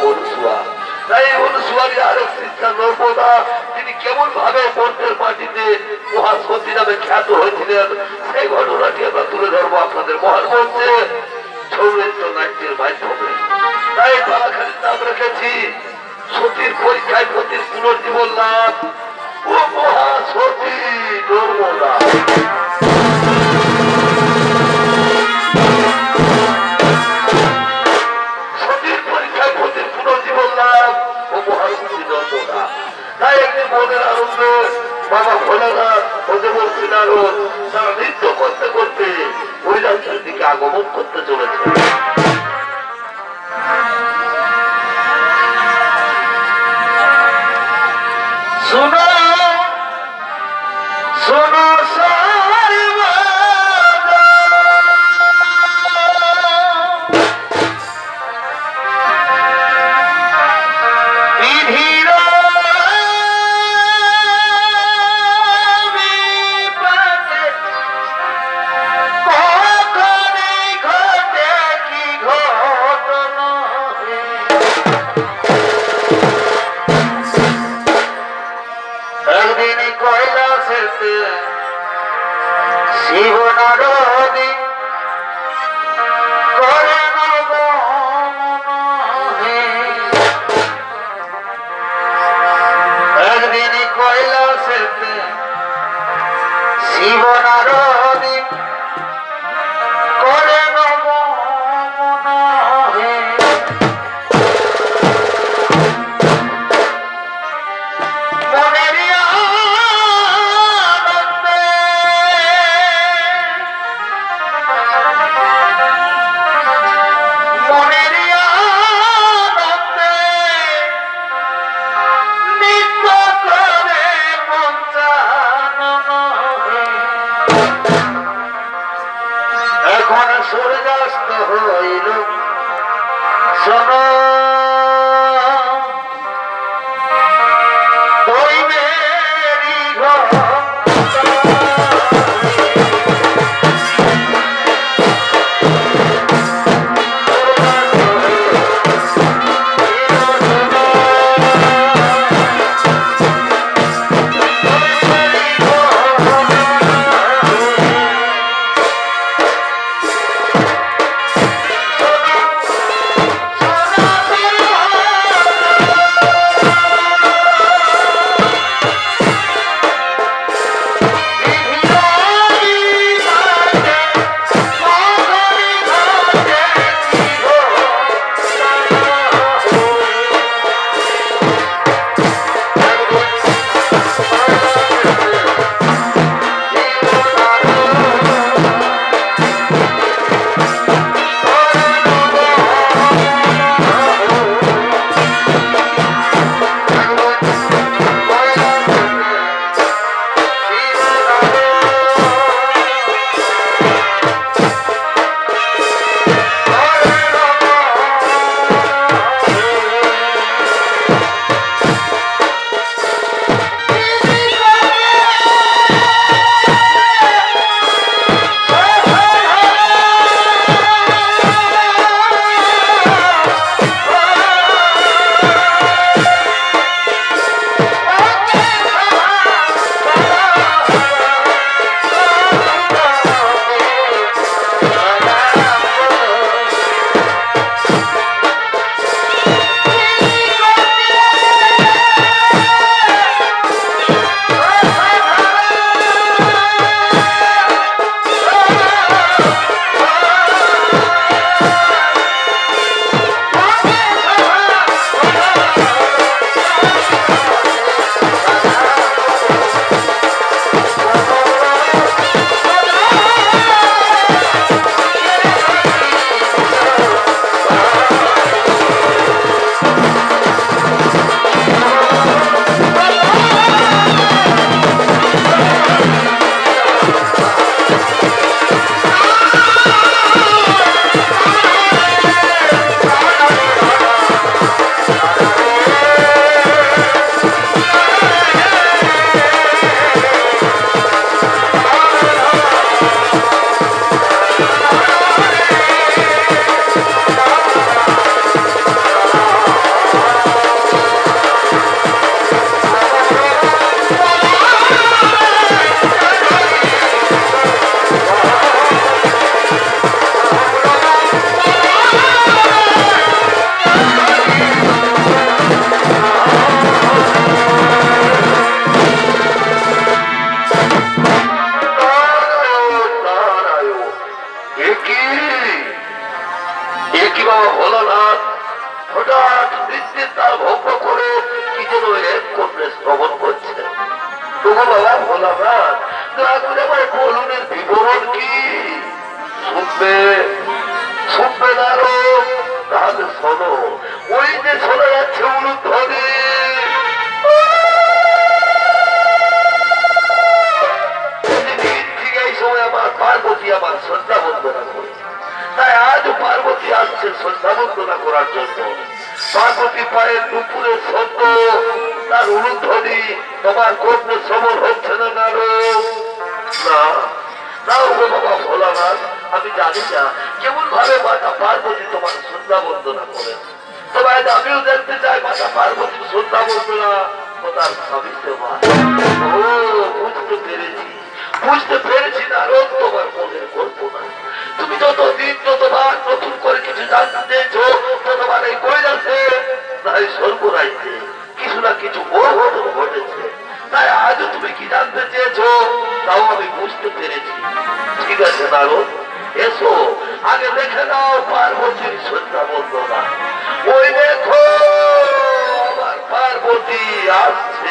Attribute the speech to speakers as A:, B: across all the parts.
A: অনুসুয়া। তাই অনুসুয়ারই আরেক সিস্টার নর্মদা, তিনি কেমন ভাবে বর্তের মাটিতে মহাসতী নামে খ্যাত হয়েছিলেন, সেই ঘটনাটি আমরা তুলে ধরবো আপনাদের মহান মঞ্চে সৌমিত্র নাট্যের মাধ্যমে। তাই পালাখালীর নাম রেখেছি সতীর পরীক্ষায় পতির পুনর্জীবন লাভ ও মহাসতী নর্মদা। সতীর পরীক্ষায় পতির পুনর্জীবন লাভ ও মহাসতী নর্মদা। তাই একটি মনের আনন্দে বাবা ভোলানাথ ও দেবশ্রী নারদ তারা নৃত্য করতে করতে কৈলাসের দিকে আগমন করতে চলেছে।
B: শোনো শোনো শিব নারদী করে একদিন কৈলাসেতে শিব নারদী করে সূর্যাস্ত হইল শোনো ওই মেরি ঘর
A: শোনো কি শুনবে শুনবে না তাহলে শোনো ওই যে শোনা যাচ্ছে উলুধ্বনি এই সময় আমার পার্বতী আমার শ্রদ্ধা বন্দনা করে তাই আজ পার্বতী আসছে শ্রদ্ধা বন্দনা করার জন্য পার্বতী পায়ের দুপুরের শব্দ তার উলুধ্বনি তোমার কর্ণে শ্রবণ হচ্ছে না বাবা ভোলানাথ আমি জানি না কেমন ভাবে মাতা পার্বতী তোমার শ্রদ্ধা বন্দনা করেন তবে আজ আমিও দেখতে চাই মাতা পার্বতীর শ্রদ্ধা বন্দনা ও তার স্বামী সেবা ও বুঝতে পেরেছি না তোমার মনের কল্পনা তুমি যতদিন যতবার নতুন করে কিছু জানতে চেয়েছো ততবার এই কৈলাসে তাই স্বর্গরাজ্যে কিছু না কিছু অঘটন ঘটেছে তাই আজও তুমি কি জানতে চেয়েছো তাও আমি বুঝতে পেরেছি ঠিক আছে নারদ এসো আগে দেখে নাও পার্বতীর শ্রদ্ধা বন্দনা ওই দেখো আমার পার্বতী আসছে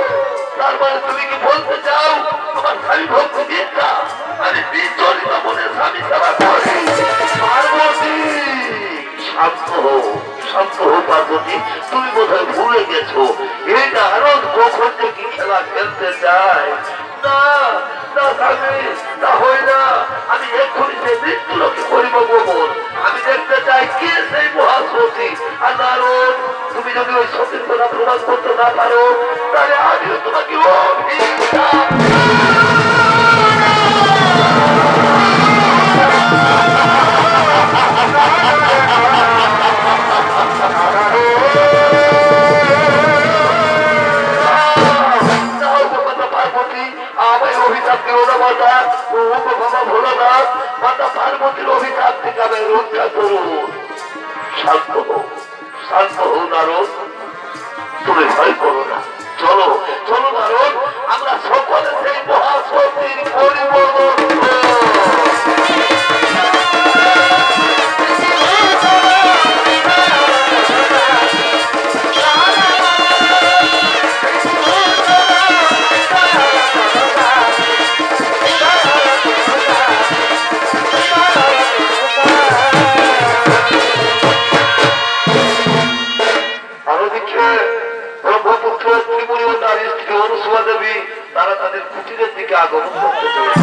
A: তুমি কি বলতে চাও আমার স্বামী ভক্তি বিদ্যা আমি বিচলিত মনে পার্বতী, তুমি বোধহয় ভুলে গেছো এই নারদ কখন যে কি খেলা খেলতে চায়। না না স্বামী, তা হয় না। আমি এক্ষুনি সেই মৃত্যুলোকে করিব গোপন। আমি দেখতে চাই কে সেই মহাসতী। আর নারদ, তুমি যদি ওই সতীর কথা প্রমাণ করতে না পারো, তাহলে আমিও তোমাকে অভিশাপ পার্বতীর অভিশাপ থেকে আমি রক্ষা করুন। শান্ত হও, শান্ত হও নারদ, তুমি ভয় করো না। চলো চলো নারদ, আমরা সকলে সেই মহাশক্তির পরিবর্তন। তারা তাদের কুটিরের দিকে আগমন করতে চলেছে।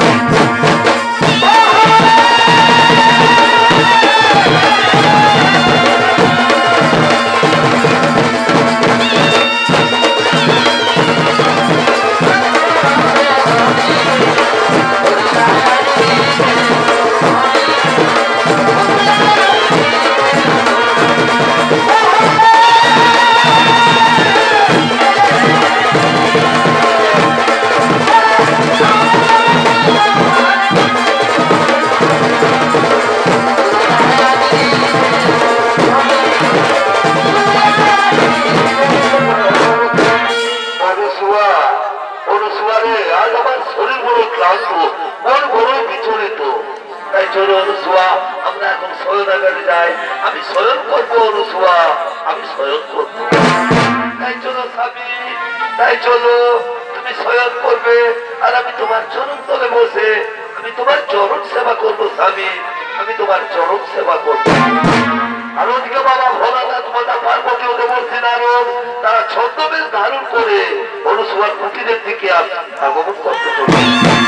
A: আমরা এখন শয়নাগারে যাই। আমি শয়ন করবো অনুসুয়া, আমি শয়ন করবো। তাই চলো স্বামী, তাই চলো, তুমি শয়ন করবে আর আমি তোমার চরণ তলে বসে আমি তোমার চরণ সেবা করবো। স্বামী, আমি তোমার চরণ সেবা করবো। আর ওদিকে বাবা ভোলানাথ, মাতা পার্বতী, ওদের বলছে নারদ, তারা ছদ্মবেশ ধারণ করে অনুসুয়ার কুটিরের দিকে আগমন করতে চলবে।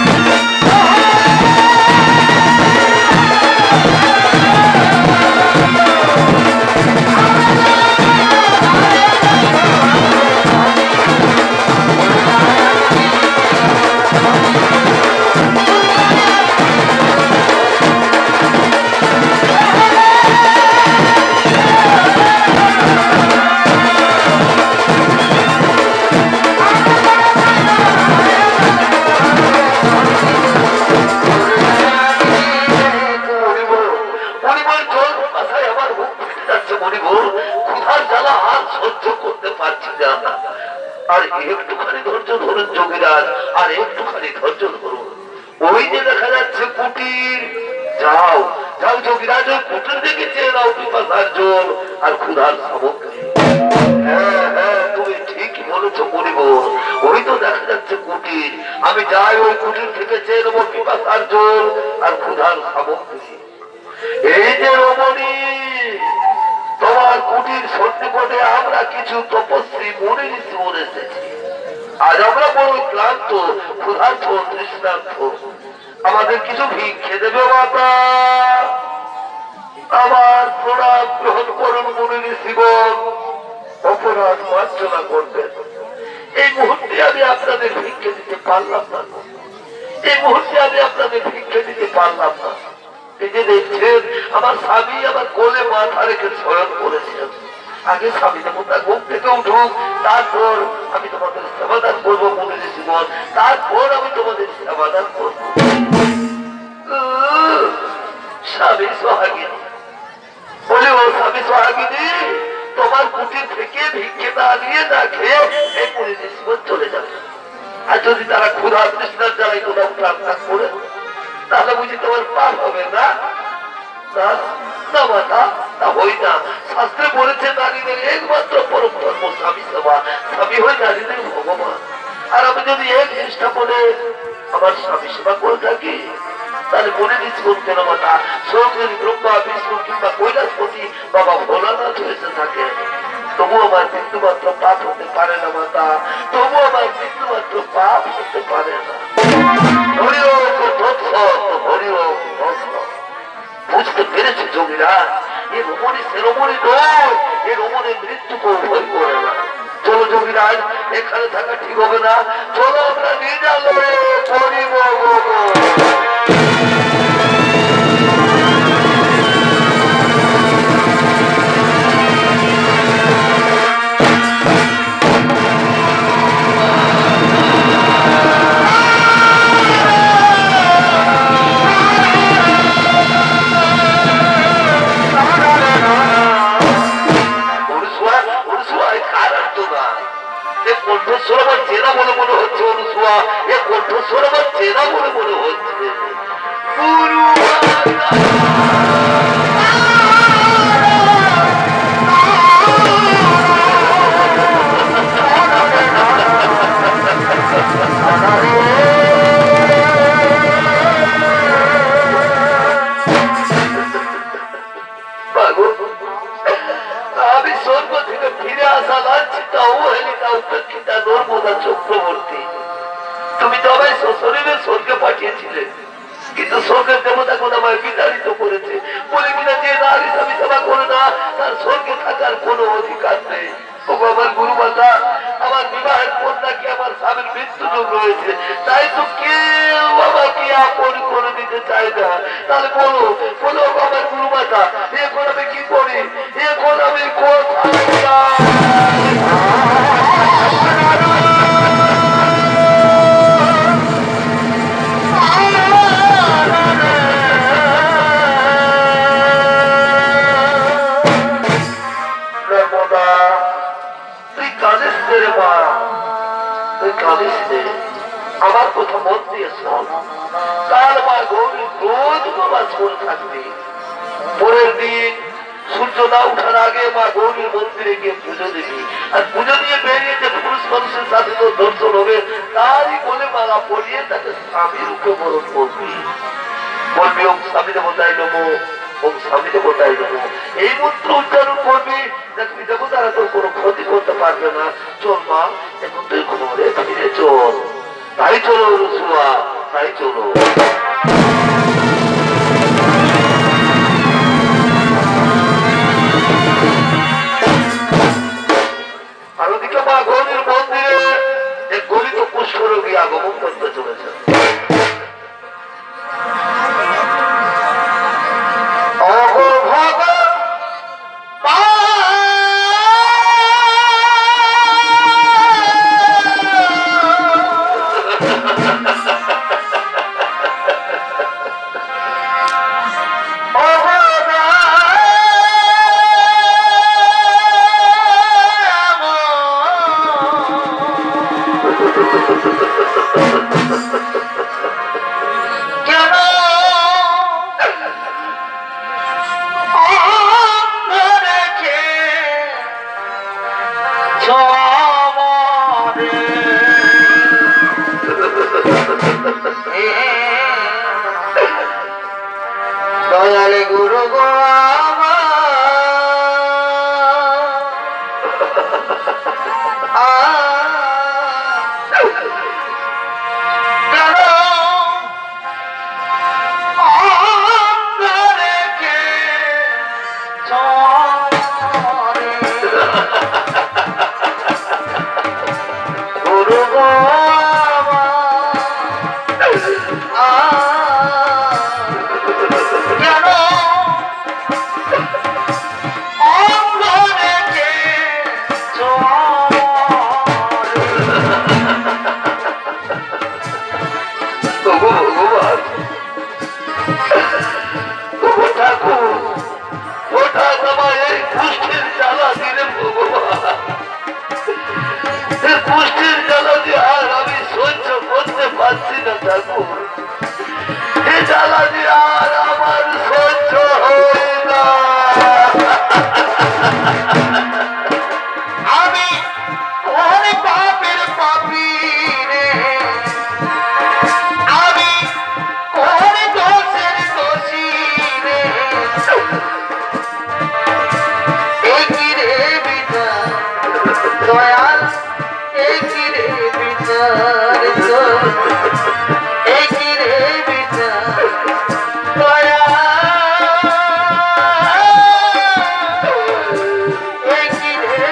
A: আর একটুখানি ধৈর্য ধরুন যোগীরাজ, আর একটুখানি ধৈর্য ধরুন। ওই যে দেখা যাচ্ছে কুটির, যাও যাও যোগীরাজ, ওই কুটির দিকে চেয়ে নাও পিপাসার জল আর ক্ষুধার সামগ্রী। হ্যাঁ হ্যাঁ, তুমি ঠিকই বলেছো মণিবর, ওই তো দেখা যাচ্ছে কুটির। আমি যাই ওই কুটির থেকে চেয়ে নেবো পিপাসার জল আর ক্ষুধার সামগ্রী। এই যে রমণী, তোমার কুটির সন্নিকটে আমরা কিছু তপস্বী মুনি ঋষিগণ এসেছি। আজ আমরা বড় ক্লান্ত, ক্ষুধার্ত, তৃষ্ণার্ত। আমাদের কিছু ভিক্ষে দেবে মাতা? আমার প্রণাম গ্রহণ করুন মুনি ঋষিগণ, অপরাধ মার্জনা করবেন। এই মুহূর্তে আমি আপনাদের ভিক্ষে দিতে পারলাম না, এই মুহূর্তে আমি আপনাদের ভিক্ষে দিতে পারলাম না। এই যে দেখছেন, আমার স্বামী আমার কোলে মাথা রেখে শয়ন করেছেন। আগে স্বামী দেবতা ঘুম থেকে উঠুক, তারপর আমি তোমাদের সমাধান করবো মুনি ঋষিগণ, তারপর আমি তোমাদের সমাধান করবো। স্বামী সোহাগিনী বলে, ও স্বামী সোহাগিনী, তোমার কুটির থেকে ভিক্ষে না নিয়ে না খেয়ে এই মুনি ঋষিগণ চলে যাবে। আর যদি তারা ক্ষুধা তৃষ্ণার জ্বালায় কোথাও প্রাণ ত্যাগ করে, তাহলে বুঝি তোমার পাপ হবে না? না মাতা, তা হই না। শাস্ত্রে বলেছে নারীদের একমাত্র পরম ধর্ম স্বামী সেবা, স্বামী হয় নারীদের ভগবান। আর আমি যদি এক চেষ্টা করে আমার স্বামী সেবা করে থাকি, তাহলে মনে নিচ্ছি কেন মাতা স্বয়ং ব্রহ্মা, বিষ্ণু কিংবা কৈলাসপতি বাবা ভোলানাথ হয়েছে থাকে, তবু আমার মৃত্যু মাত্র পাপ হতে পারে না মাতা, তবু আমার মৃত্যু মাত্র পাপ হতে পারে না। হরি ওম তৎসৎ, হরি ওম তৎসৎ। বুঝতে পেরেছে যোগীরা, এ রমণী সে রমণী নয়, এ রমণীর মৃত্যু কেউ ভয় করে না। চলো যোগীরাজ, এখানে থাকা ঠিক হবে না, চলো আমরা নির্জালে করিব। কণ্ঠস্বর আমার চেনা বলে মনে হচ্ছে অনুসুয়া, এ কণ্ঠস্বর আমার চেনা বলে মনে হচ্ছে। আমি স্বর্গ থেকে ফিরে আসা লাঞ্ছিতা অবহেলিতা উপেক্ষিতা নর্মদা চক্রবর্তী, তুমি তো আমায় সশরীরে স্বর্গে পাঠিয়েছিলে, কিন্তু স্বর্গের দেবতা কোন আমায় বিতাড়িত করেছে বলে কিনা যে নারী স্বামী সেবা করে না তার স্বর্গে থাকার কোনো অধিকার নেই। আমার গুরুমাতা, আমার বিবাহের পর নাকি আমার স্বামীর মৃত্যুযোগ রয়েছে, তাই তো কেউ আমাকে আপন করে দিতে চায় না। তাহলে বলো বলো আমার গুরুমাতা, এখন আমি কি করি, এখন আমি কোথায় যাই? আমার কথা মন দিয়ে শোন, কাল মা গৌরী রোজ উপবাস করে থাকবে। পরের দিন সূর্য না উঠার আগে মা গৌরীর মন্দিরে গিয়ে পুজো দিবি, আর পুজো দিয়ে বেরিয়ে যে পুরুষ মানুষের সাথে তোর দর্শন হবে তারই বলে মালা পরিয়ে তাকে স্বামী রূপে বরণ করবি। বলবি ওম স্বামী দেবতায় নমো, ওম স্বামী দেবতায় নমো, এই মন্ত্র উচ্চারণ করবি, দেখবি দেবতারা তোর কোনো ক্ষতি করতে পারবে না। চল মা, এখন তুই ঘরে ফিরে চল। তাই চলো রসুয়া, তাই চলো। আর ওদিকে মা গৌরীর মন্দিরে এক গলিত পুষ্পরোগী আগমন করতে চলেছে।
B: দয়ালে গুরু গো দয়াল এই কি রে বিচার এই কি রে বিচার দয়াল এই কি রে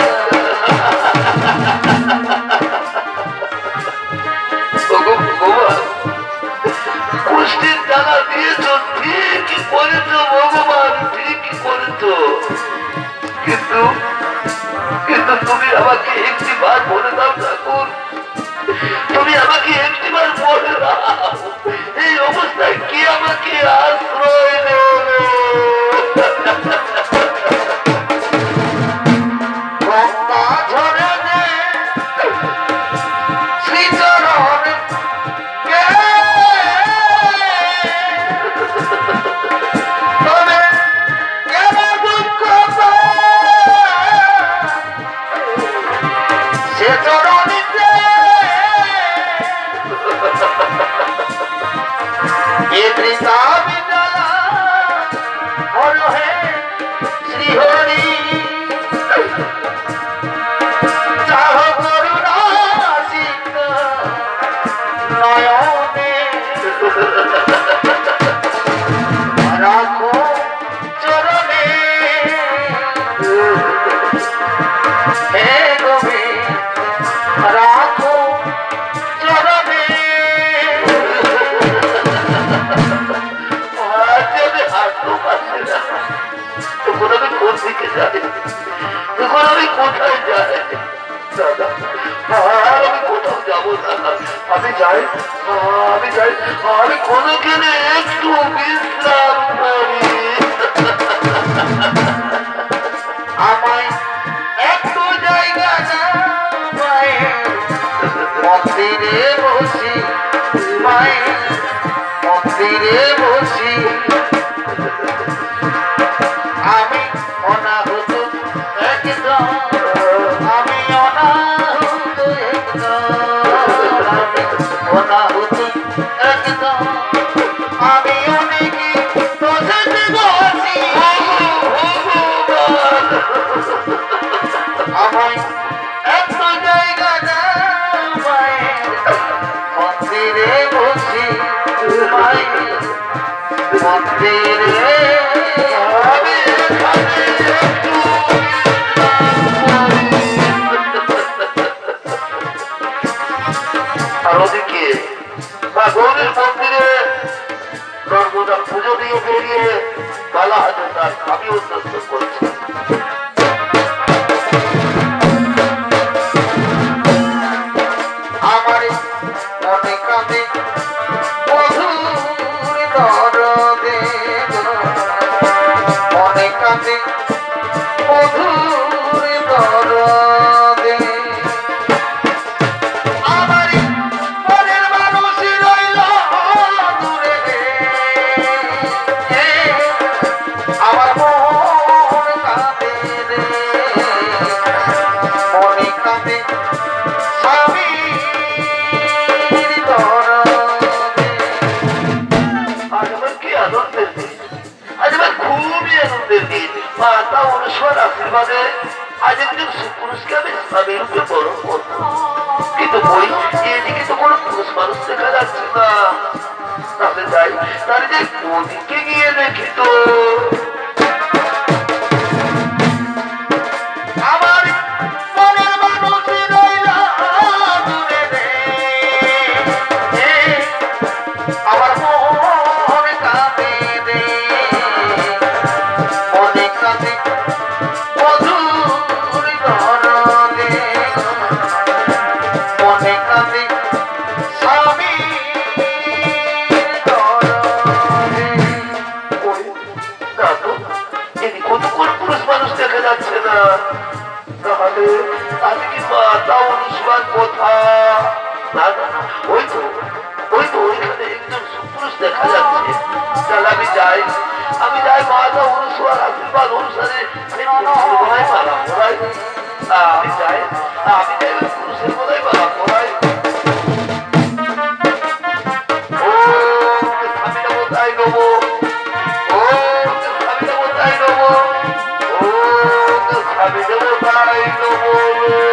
A: ভগবান কুষ্টির টাকা দিয়েছ, ঠিকই করেছ ভগবান, ঠিকই করেছ, কিন্তু কিন্তু তুমি আমাকে একটি বার বলে দাও ঠাকুর, তুমি আমাকে একটি বার বলে দাও এই অবস্থায় কে আমাকে আশ্রয় দেবে?
B: গঙ্গা ঝরে দে শ্রীচরণ গে তবে কেন দুঃখ সে চরণিতে এ তৃষা বিদ্যালা হল হে শ্রীহরি চাহ করুণা সিদ্ধ নয়নে রাখো চরণে হে গোবিন্দ রাখো চরণে
A: আজ আমি হাঁটতে পারছি না, তখন আমি কোন দিকে যাই, তখন আমি কোথায় যাই? দাদা আর আমি কোথাও যাবো না, আমি যাই, আমি যাই, আমি কোনোখানে একটু বিশ্রাম করি।
B: আমায় একটু জায়গা মায়ের মন্দিরে বসি মায়ের মন্দিরে বসি আমি অনাহুত একদম আমি অনাহুত একদম আমি অনাহুত একদম আমি অনেকে বসেতে বসি আমায় একটু জায়গা মায়ের মন্দিরে বসি মায়ের মন্দিরে
A: আমি এখানে একটু আর ওদিকে বা গৌরীর মন্দিরে নর্মদার পুজো দিয়ে বেরিয়ে বালা হাতে তার স্বামী উদ্দেশ্য করছে।
B: আমার মনে কাঁদে মধুর দরদে মনে কাঁদে মধুর দরদে আমার মনের মানুষ রইল দূরে রে আমার মন কাঁদে রে মনে কাঁদে স্বামী
A: আজ আমার কি আনন্দের দিন, আজ আমার খুবই আনন্দের দিন। মাতা অনুস্বর আশীর্বাদে আজ একজন সুপুরুষকে আমি স্বামী রূপে বরণ করবো, কিন্তু বই এদিকে তো কোনো পুরুষ মানুষ দেখা যাচ্ছে না। তাহলে যাই, তাহলে যাই ওদিকে গিয়ে দেখি তো।
B: আমার মনের মানুষ রইল দূরে রে আমার মন কাঁদে রে মনে কাঁদে মধুর দরদে মনে কাঁদে স্বামী দরদে
A: ওই না তো, এদিকে তো কোনো পুরুষ মানুষ দেখা যাচ্ছে না। তাহলে আমি কি মাতা অনুস্বার কথা? না না না, ওই তো ওইখানে একজন সুপুরুষ দেখা যাচ্ছে। তাহলে আমি যাই মাতা অনুস্বার আশীর্বাদ অনুসারে পুরুষের মালা পড়াই। আমি যাই ওই পুরুষের বোধহয় মালা পড়াই। ও স্বামীটা বোধহয় নেবো, ও স্বামীটা বোধহয় নেবো, ও স্বামীটা বোধহয় নেবো।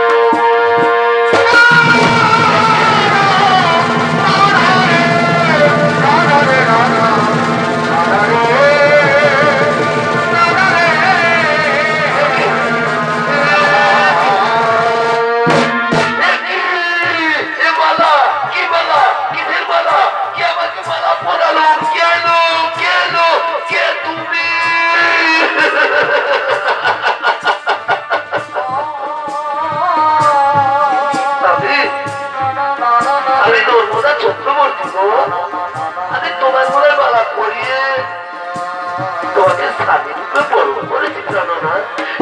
A: গো আমি তোমার মনে মালা পরিয়ে তোমাকে স্বামী রূপে বড় করেছি জানো না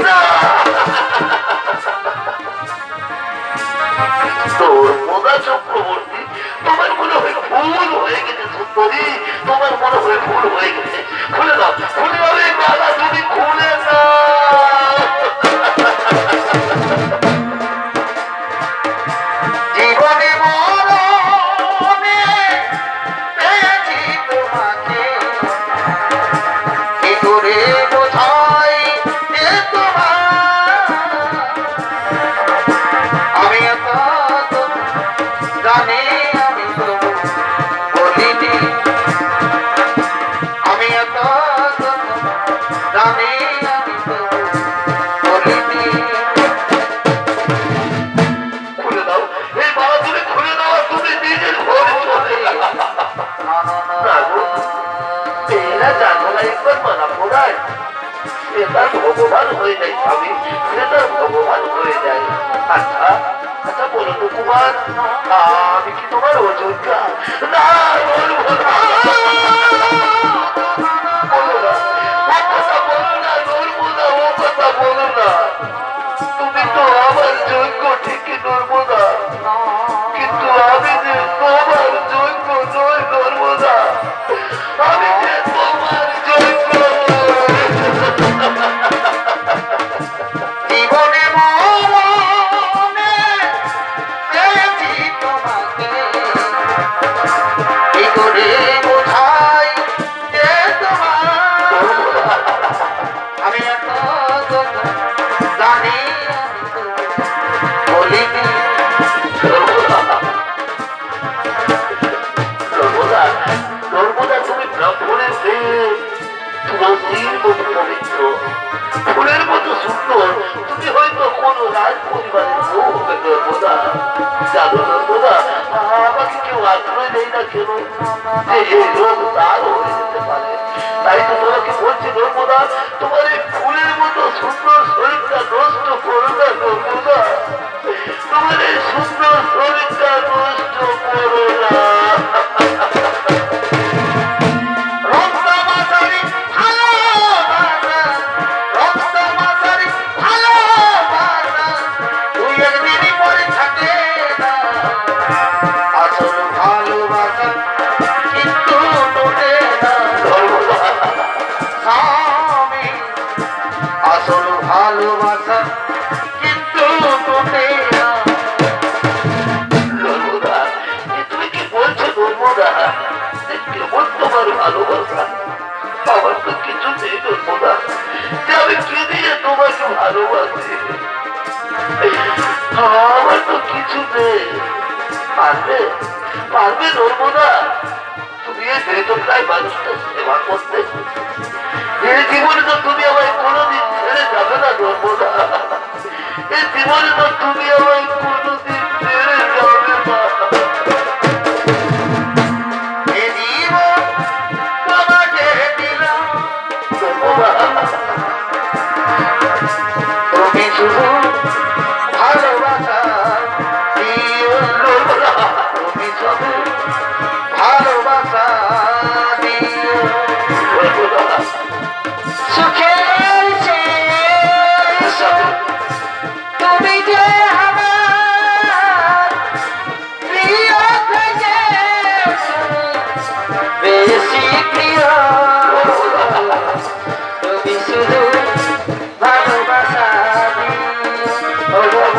A: নর্মদা চক্রবর্তী তোমার মনে হয় ভুল হয়ে গেছে সুন্দরী তোমার মনে হয় ভুল হয়ে গেছে খুলে দাও এই মালা তুমি খুলে দাও
B: জীবনে মরণে পেয়েছি তোমাকে কি করে বোঝাই যে তোমার আমি এত জানি আমি তো বলিনি আমি এত জানি আমি তো বলিনি
A: খুলে দাও এই মালা তুমি খুলে দাও আর তুমি নিজের ঘরে চলে মেয়েরা জানো না একবার মালা পড়ায় সে তার ভগবান হয়ে যায় স্বামী সে তার ভগবান হয়ে যায় আচ্ছা আচ্ছা বলো তো কুমার আমি কি তোমার অযোগ্যা না বলবো না বলো না ও কথা বলো না নর্মদা ও কথা বলো না তুমি তো আমার যোগ্য ঠিকই নর্মদা কিন্তু আমি যে তোমার যোগ্য নয় নর্মদা আমি যে তোমার যোগ্য
B: জীবনে মরণে পেয়েছি তোমাকে কি করে বোঝাই যে তোমার আমি এত জানি বলিনি
A: নর্মদা নর্মদা তুমি ব্রাহ্মণের মেয়ে তুলসীর মতো পবিত্র ফুলের মতো সুন্দর তুমি হয়তো কোনো রাজ পরিবারের বউ হবে নর্মদা জানো নর্মদা আমাকে কেউ আশ্রয় দেয় না কেন যে এই রোগ তার হয়ে যেতে পারে তাই তো তোমাকে বলছি নর্মদা তোমার এই ফুলের মতো সুন্দর শরীরটা নষ্ট করো না নর্মদা তোমার এই সুন্দর শরীরটা নষ্ট করো না
B: রক্তমাসারি ভালোবাসা রক্তমাসারি ভালোবাসা তুই একদিনই পরে থাকে না আসল ভালোবাসা কিন্তু তোলে না স্বামী আসল ভালোবাসা কিন্তু তোলে না
A: নর্মদা তুমি কি বলছো নর্মদা কেমন তোমার ভালোবাসা আমার তো কিছু নেই নর্মদা যে আমি কি দিয়ে তোমাকে ভালোবাসি আমার তো কিছু নেই পারবে পারবে নর্মদা তুমি এই বেতনটাই মানুষটা সেবা করতে এই জীবনে তো তুমি আমায় কোনোদিন ছেড়ে যাবে না নর্মদা এই জীবনে তো তুমি আমায় কোনোদিন ছেড়ে যাবে না
B: এ জীবন তোমাকে দিলাম তুমি শুধু ভালোবাসা দিও তুমি শুধু ভালোবাসা দিও সুখের শেষ তুমি যে আমার প্রিয় থেকে বেশি প্রিয় তুমি শুধু ভালোবাসা দিও